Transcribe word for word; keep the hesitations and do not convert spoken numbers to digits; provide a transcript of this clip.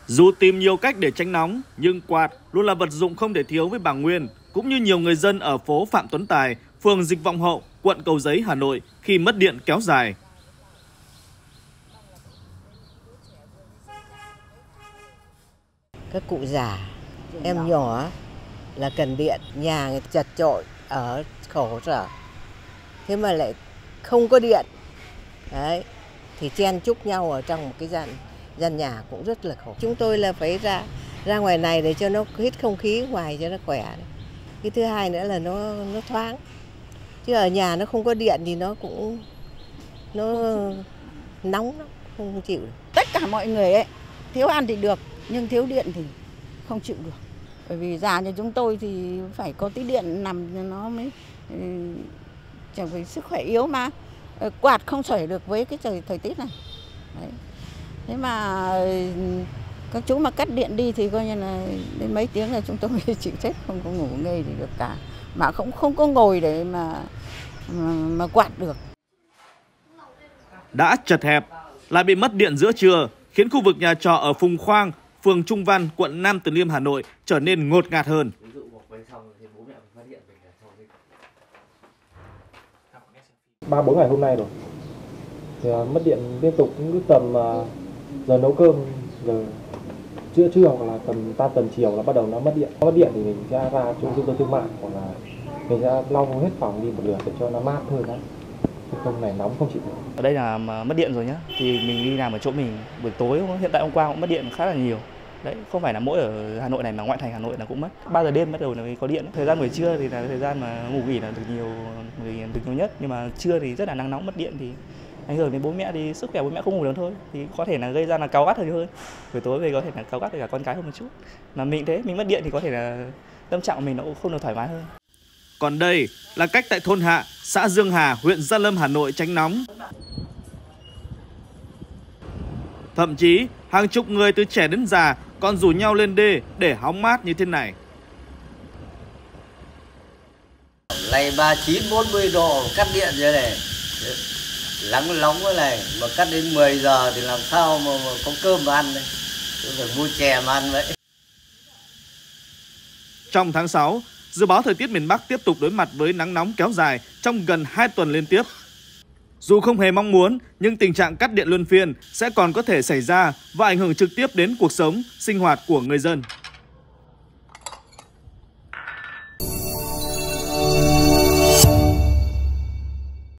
Dù tìm nhiều cách để tránh nóng, nhưng quạt luôn là vật dụng không thể thiếu với bà Nguyên, cũng như nhiều người dân ở phố Phạm Tuấn Tài, phường Dịch Vọng Hậu, quận Cầu Giấy, Hà Nội khi mất điện kéo dài. Các cụ già, em nhỏ là cần điện, nhà người chật chội, ở khổ sở. Thế mà lại không có điện, đấy, thì chen chúc nhau ở trong một cái gian, gian nhà cũng rất là khổ. Chúng tôi là phải ra ra ngoài này để cho nó hít không khí ngoài cho nó khỏe. Cái thứ hai nữa là nó nó thoáng. Chứ ở nhà nó không có điện thì nó cũng nó nóng lắm, không chịu được. Tất cả mọi người ấy, thiếu ăn thì được, nhưng thiếu điện thì không chịu được. Bởi vì già như chúng tôi thì phải có tí điện nằm cho nó mới chẳng phải sức khỏe yếu mà. Quạt không sưởi được với cái trời thời tiết này. Đấy. Thế mà các chú mà cắt điện đi thì coi như là đến mấy tiếng là chúng tôi chịu chết, không có ngủ nghê gì được cả. Mà cũng không có ngồi để mà mà, mà quạt được. Đã chật hẹp, lại bị mất điện giữa trưa, khiến khu vực nhà trọ ở Phùng Khoang, phường Trung Văn, quận Nam Từ Liêm, Hà Nội trở nên ngột ngạt hơn. Ba bốn ngày hôm nay rồi, thì mất điện liên tục, cứ tầm uh, giờ nấu cơm, giờ trưa trưa hoặc là tầm tan tầm chiều là bắt đầu nó mất điện. Mất điện thì mình sẽ ra trung tâm thương mại hoặc là mình sẽ lau hết phòng đi một lượt để cho nó mát hơn đấy. Không này nóng không chịu được. Ở đây là mất điện rồi nhá, thì mình đi làm ở chỗ mình buổi tối, hiện tại hôm qua cũng mất điện khá là nhiều. Đấy, không phải là mỗi ở Hà Nội này mà ngoại thành Hà Nội là cũng mất. ba giờ đêm bắt đầu là mới có điện. Thời gian buổi trưa thì là thời gian mà ngủ nghỉ là được nhiều được nhiều nhất, nhưng mà trưa thì rất là nắng nóng, mất điện thì ảnh hưởng đến bố mẹ, thì sức khỏe bố mẹ không ngủ được thôi, thì có thể là gây ra là cáu gắt hơn. Buổi tối về có thể là cáu gắt với cả con cái hơn một chút. Mà mình thế, mình mất điện thì có thể là tâm trạng của mình nó cũng không được thoải mái hơn. Còn đây là cách tại thôn Hạ, xã Dương Hà, huyện Gia Lâm, Hà Nội tránh nóng. Thậm chí hàng chục người từ trẻ đến già còn rủ nhau lên đê để hóng mát như thế này. Này ba mươi chín bốn mươi độ cắt điện như này, lắng nóng cái này mà cắt đến mười giờ thì làm sao mà, mà có cơm mà ăn đây, tôi phải mua chè mà ăn vậy. Trong tháng sáu, dự báo thời tiết miền Bắc tiếp tục đối mặt với nắng nóng kéo dài trong gần hai tuần liên tiếp. Dù không hề mong muốn, nhưng tình trạng cắt điện luân phiên sẽ còn có thể xảy ra và ảnh hưởng trực tiếp đến cuộc sống, sinh hoạt của người dân.